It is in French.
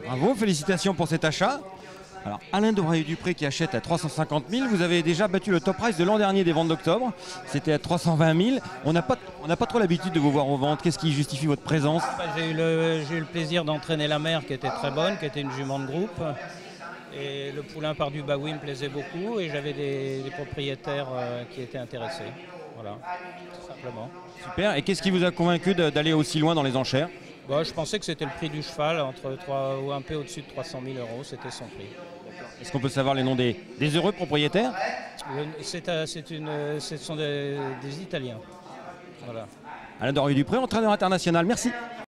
Bravo, félicitations pour cet achat. Alors, Alain Doré-Dupré qui achète à 350 000. Vous avez déjà battu le top price de l'an dernier des ventes d'octobre. C'était à 320 000. On n'a pas trop l'habitude de vous voir aux ventes. Qu'est-ce qui justifie votre présence? J'ai eu le plaisir d'entraîner la mère qui était très bonne, qui était une jument de groupe. Et le poulain par du Baoui me plaisait beaucoup et j'avais des propriétaires qui étaient intéressés. Voilà, tout simplement. Super. Et qu'est-ce qui vous a convaincu d'aller aussi loin dans les enchères? Bon, je pensais que c'était le prix du cheval, entre 3 ou un peu au-dessus de 300 000 euros, c'était son prix. Est-ce qu'on peut savoir les noms des heureux propriétaires? Ce sont des Italiens. Voilà. Alain Doré-Dupré, entraîneur international. Merci.